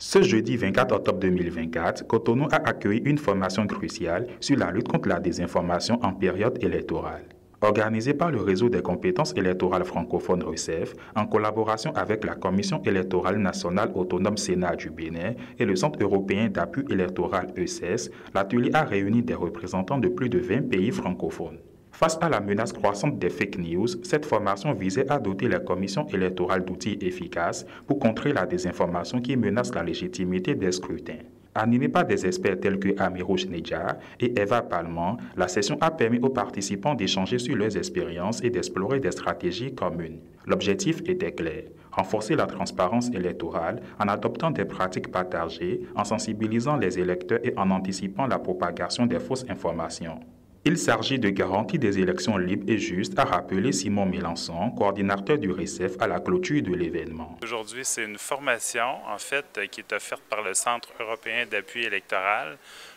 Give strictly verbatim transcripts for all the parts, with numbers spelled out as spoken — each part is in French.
Ce jeudi vingt-quatre octobre deux mille vingt-quatre, Cotonou a accueilli une formation cruciale sur la lutte contre la désinformation en période électorale. Organisée par le Réseau des compétences électorales francophones R E C E F, en collaboration avec la Commission électorale nationale autonome Sénat du Bénin et le Centre européen d'appui électoral E C E S, l'atelier a réuni des représentants de plus de vingt pays francophones. Face à la menace croissante des fake news, cette formation visait à doter les commissions électorales d'outils efficaces pour contrer la désinformation qui menace la légitimité des scrutins. Animée par des experts tels que Amirouche Nedjar et Eva Palman, la session a permis aux participants d'échanger sur leurs expériences et d'explorer des stratégies communes. L'objectif était clair: renforcer la transparence électorale en adoptant des pratiques partagées, en sensibilisant les électeurs et en anticipant la propagation des fausses informations. Il s'agit de garantir des élections libres et justes, a rappelé Simon Mélenchon, coordinateur du R E C E F, à la clôture de l'événement. Aujourd'hui, c'est une formation, en fait, qui est offerte par le Centre européen d'appui électoral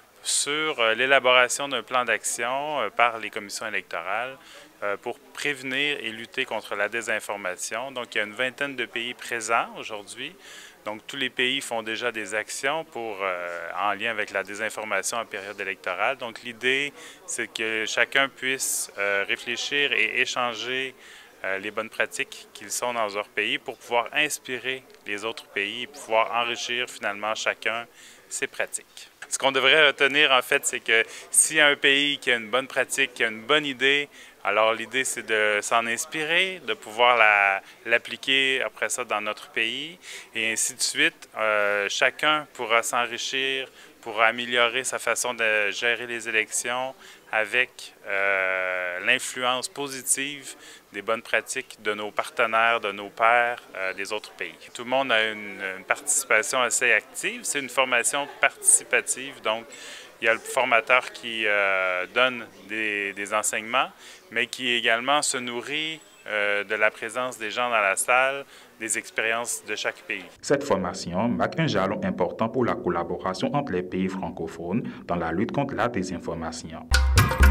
sur l'élaboration d'un plan d'action par les commissions électorales pour prévenir et lutter contre la désinformation. Donc, il y a une vingtaine de pays présents aujourd'hui. Donc, tous les pays font déjà des actions pour, euh, en lien avec la désinformation en période électorale. Donc, l'idée, c'est que chacun puisse euh, réfléchir et échanger euh, les bonnes pratiques qu'ils sont dans leur pays pour pouvoir inspirer les autres pays et pouvoir enrichir finalement chacun ses pratiques. Ce qu'on devrait retenir, en fait, c'est que s'il y a un pays qui a une bonne pratique, qui a une bonne idée, alors l'idée, c'est de s'en inspirer, de pouvoir l'appliquer la, après ça dans notre pays, et ainsi de suite. Euh, chacun pourra s'enrichir, pourra améliorer sa façon de gérer les élections avec euh, l'influence positive des bonnes pratiques de nos partenaires, de nos pairs euh, des autres pays. Tout le monde a une, une participation assez active. C'est une formation participative, donc il y a le formateur qui euh, donne des, des enseignements, mais qui également se nourrit euh, de la présence des gens dans la salle, des expériences de chaque pays. Cette formation marque un jalon important pour la collaboration entre les pays francophones dans la lutte contre la désinformation.